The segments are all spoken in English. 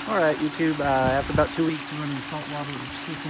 All right, YouTube, after about 2 weeks Running the saltwater system.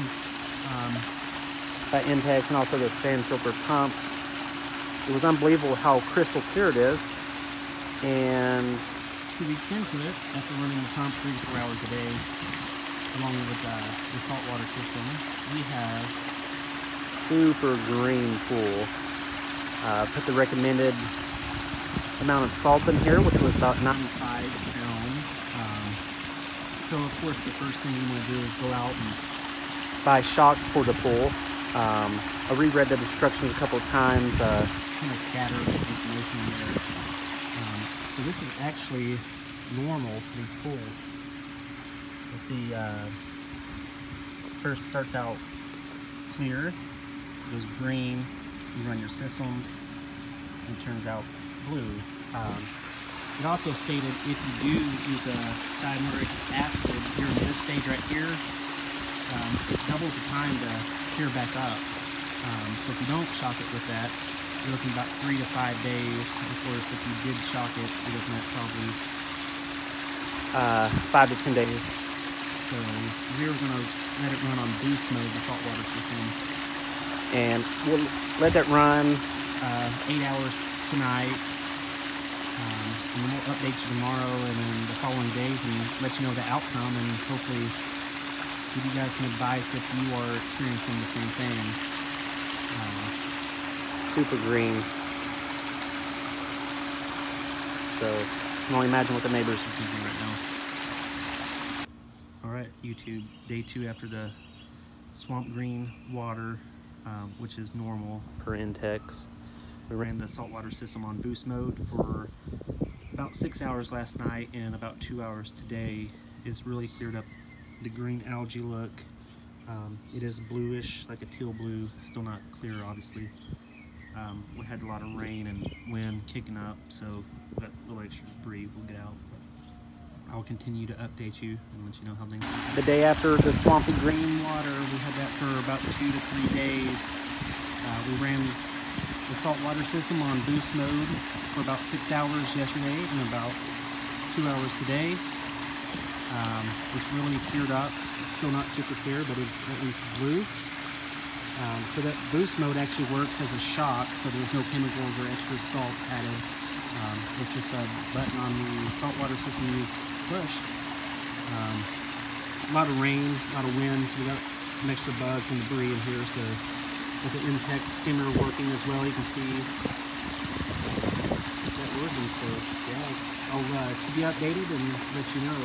by Intex and also the sand filter pump, it was unbelievable how crystal clear it is. And 2 weeks into it, after running the pump 3 to 4 hours a day, along with the saltwater system, we have super green pool. Put the recommended amount of salt in here, which was about 95 pounds. So of course the first thing you want to do is go out and buy shock for the pool. I reread the instructions a couple of times. kind of scatter the information in there. So this is actually normal for these pools. You'll see first starts out clear, goes green, you run your systems, and it turns out blue. It also stated if you do use a cyanuric acid during this stage right here, it doubles the time to clear back up. So if you don't shock it with that, you're looking about 3 to 5 days. Of course, if you did shock it, you're looking at probably 5 to 10 days. So we're going to let it run on boost mode, the saltwater system. And we'll let that run 8 hours tonight. And then we'll update you tomorrow and then the following days and let you know the outcome and hopefully give you guys some advice if you are experiencing the same thing. Super green. So I can only imagine what the neighbors are thinking right now. Alright, YouTube, day 2 after the swamp green water, which is normal Per Intex. We ran the saltwater system on boost mode for about 6 hours last night and about 2 hours today. It's really cleared up the green algae look. It is bluish, like a teal blue, still not clear obviously. We had a lot of rain and wind kicking up, so that little extra debris will get out. I'll continue to update you and let you know how things are. The day after the swampy green Green water, we had that for about 2 to 3 days. We ran the saltwater system on boost mode for about 6 hours yesterday and about 2 hours today. It's really cleared up. It's still not super clear, but it's at least blue. So that boost mode actually works as a shock, so there's no chemicals or extra salt added. It's just a button on the saltwater system you push. A lot of rain, a lot of wind, so we got some extra bugs and debris in here. So with the Intex skimmer working as well, you can see that working. So yeah, I'll keep you updated and let you know.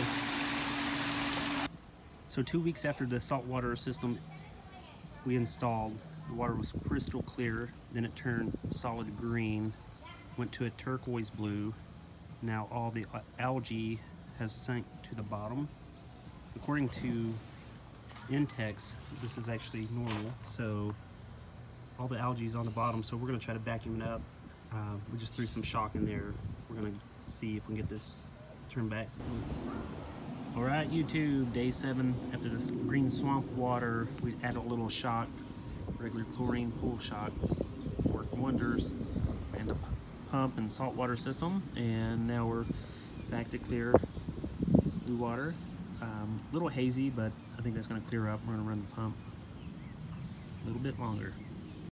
So 2 weeks after the saltwater system we installed, the water was crystal clear, then it turned solid green, went to a turquoise blue. Now all the algae has sunk to the bottom. According to Intex, this is actually normal, so all the algae is on the bottom, so we're going to try to vacuum it up. We just threw some shock in there. We're going to see if we can get this turned back. Alright YouTube, day 7 after this green swamp water, we added a little shock, regular chlorine pool shock, worked wonders, and the pump and saltwater system, and now we're back to clear blue water. A little hazy, but I think that's going to clear up. We're going to run the pump a little bit longer.